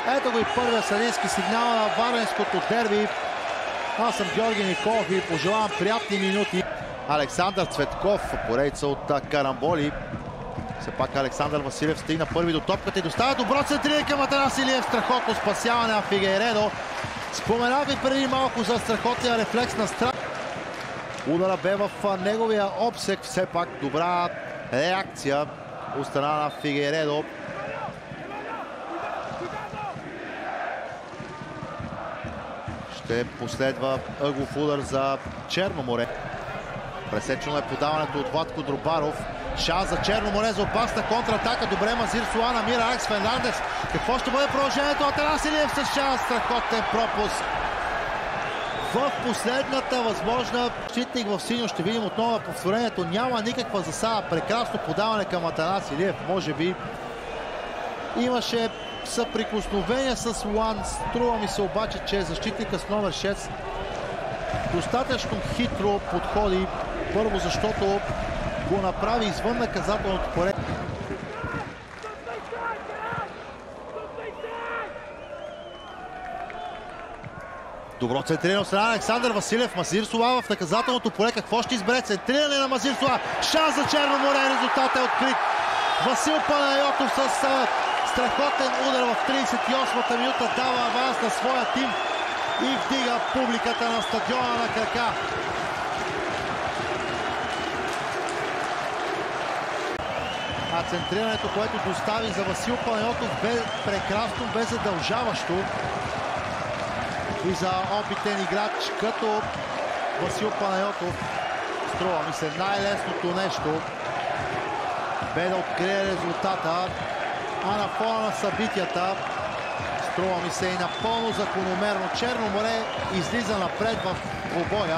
Ето го и първия съдийски сигнал на варненското дерби. Аз съм Георги Николов и пожелавам приятни минути. Александър Цветков, поредица от карамболи. Все пак Александър Василев стигна първи до топката и доставя добро центриране към Атанас Илиев. Страхотно спасяване на Фигейредо. Споменах ви преди малко за страхотния рефлекс на страх. Удара бе в неговия обсек. Все пак добра реакция от страна на Фигейредо. Ще последва ъглов удар за Черно море. Пресечено е подаването от Владко Дробаров. Шанс за Черно море за опасна контратака. Добре, Мазир Суа намира Алекс Фернандес. Какво ще бъде продължението? Атанас Илиев с шанс. Страхотен пропуск. В последната възможна защитник в синьо. Ще видим отново на повторението. Няма никаква засада. Прекрасно подаване към Атанас Илиев. Може би имаше съприкосновение с Луан. Струва ми се обаче, че защитника с номер 6 достатъчно хитро подходи. Първо, защото го направи извън наказателното поле. Добро центриране от страна на Александър Василев. Мазир Суа в наказателното поле. Какво ще избере? Центриране на Мазир Суа. Шанс за Черно море. Резултатът е открит. Васил Панайотов с страхотен удар в 38-та минута дава аванс на своя тим и вдига публиката на стадиона на крака. А центрирането, което достави за Васил Панайотов, бе прекрасно, бе задължаващо и за опитен играч като Васил Панайотов. Струва ми се най-лесното нещо бе да открие резултата, а на фона на събитията струва ми се и напълно закономерно. Черно море излиза напред в двубоя.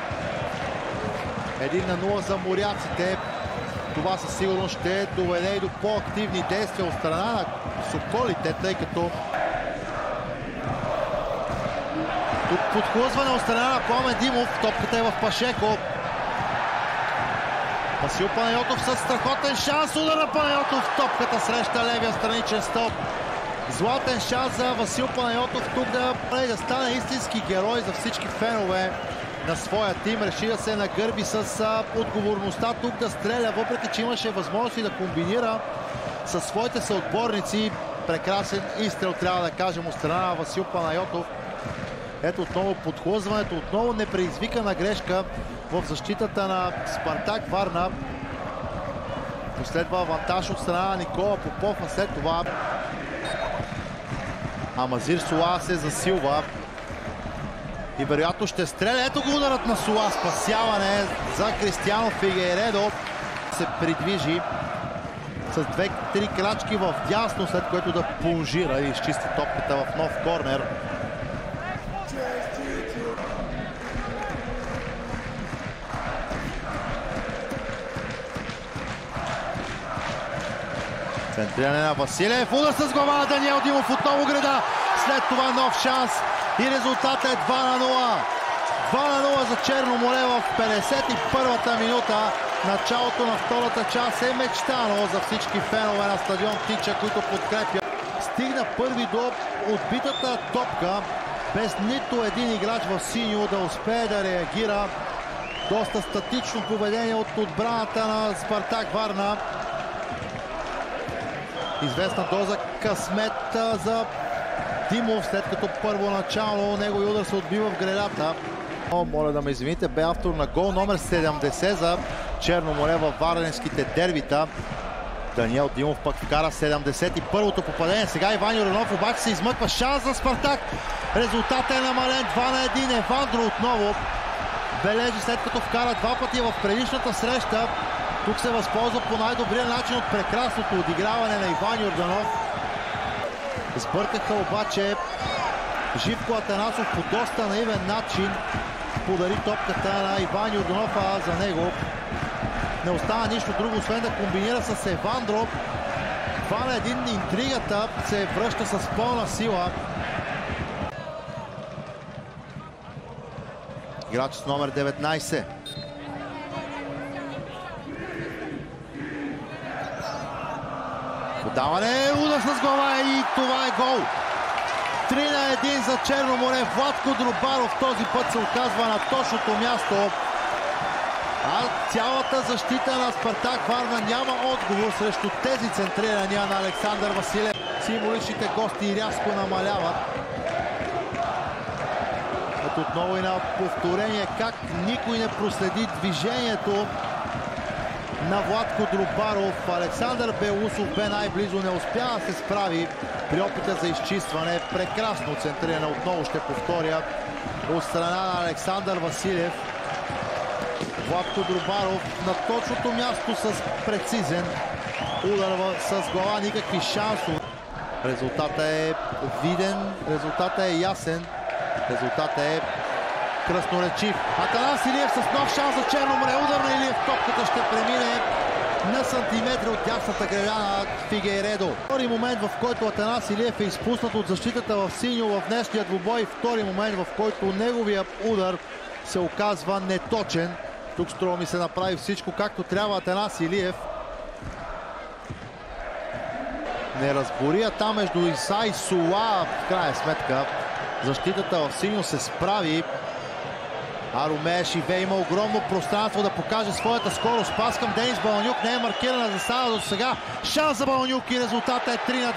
1-0 за моряците. Това със сигурност ще доведе и до по-активни действия от страна на соколите, тъй като тук подхлъзване от страна на Пламен Димов. Топката е в Пашеко. Васил Панайотов със страхотен шанс. Удар на Панайотов. Топката среща левия страничен стълб. Златен шанс за Васил Панайотов тук да стане истински герой за всички фенове на своя тим. Реши да се нагърби с отговорността тук да стреля, въпреки че имаше възможности да комбинира със своите съотборници. Прекрасен изстрел, трябва да кажем, от страна на Васил Панайотов. Ето отново подхлъзването, отново непредизвикана грешка в защитата на Спартак Варна. Последва авантаж от страна на Никола Попов, а след това Мазир Суа се засилва и вероятно ще стреля. Ето го ударът на Суа. Спасяване за Кристиано Фигейредо. Се придвижи с 2-3 крачки в дясно, след което да плонжира и изчисти топката в нов корнер. Центриране на Василев. Удар с глава на Даниел Димов. Отново града. След това нов шанс. И резултатът е 2-0. 2-0 за Черно море в 51-та минута. Началото на втората част е мечтано за всички фенове на стадион Тича, които подкрепят. Стигна първи до отбитата топка. Без нито един играч в синьо да успее да реагира. Доста статично поведение от отбраната на Спартак Варна. Известна доза късмет за Димов, след като първоначално негови удар се отбива в гредата. Моля да ме извините, бе автор на гол номер 70 за Черно море във варненските дербита. Даниел Димов пък вкара 71-то попадение. Сега Иван Юрданов обаче се измъква. Шанс за Спартак. Резултатът е намален. 2-1. Евандро отново бележи, след като вкара два пъти в предишната среща. Тук се възползва по най-добрия начин от прекрасното одиграване на Иван Юрданов. Сбъркаха обаче. Живко Атанасов по доста наивен начин подари топката на Иван Юрданов, а за него не остана нищо друго, освен да комбинира с Евандро. 2-1. Интригата се връща с пълна сила. Играч с номер 19. Подаване, удар с глава и това е гол. 3-1 за Черно море. Владко Друбаров този път се оказва на точното място. А цялата защита на Спартак Варна няма отговор срещу тези центрирания на Александър Василев. Символичните гости рязко намаляват. Ето отново и на повторение как никой не проследи движението на Владко Друбаров. Александър Белусов бе най-близо, не успя да се справи при опита за изчистване. Прекрасно центриране, отново ще повторя, от страна на Александър Василев. Владко Друбаров на точното място с прецизен удар с глава, никакви шансове. Резултатът е виден, резултатът е ясен, резултатът е красноречив. Атанас Илиев с нов шанс за Черно море. Удар на Илиев, топката ще премине на сантиметри от дясната града на Фигейредо. Втори момент, в който Атанас Илиев е изпуснат от защитата в синьо в днешния двубой. Втори момент, в който неговия удар се оказва неточен. Тук струва ми се направи всичко както трябва Атанас Илиев. Неразборията между Иса и Сула, в крайна сметка защитата в синьо се справи. А Ромея Шиве има огромно пространство да покаже своята скорост. Пас към Денис Баланюк, не е маркирана засада до сега. Шанс за Баланюк и резултата е 3-2.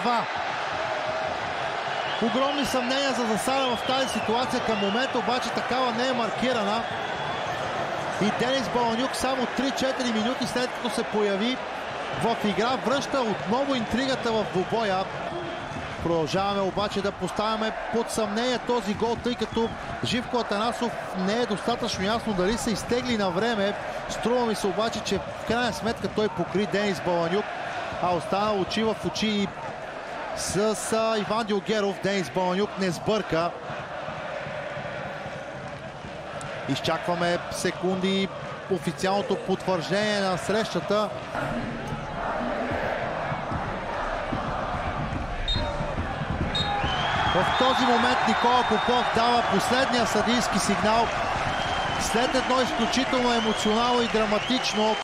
Огромни съмнения за засада в тази ситуация. Към момента обаче такава не е маркирана. И Денис Баланюк само 3-4 минути след като се появи в игра връща отново интригата в двубоя. Продължаваме обаче да поставяме под съмнение този гол, тъй като Живко Атанасов не е достатъчно ясно дали се изтегли на време. Струва ми се обаче, че в крайна сметка той покри Денис Баланюк, а остана очи в очи с Иван Дилгеров. Денис Баланюк не сбърка. Изчакваме секунди официалното потвърждение на срещата. В този момент Никола Попов дава последния съдийски сигнал след едно изключително емоционално и драматично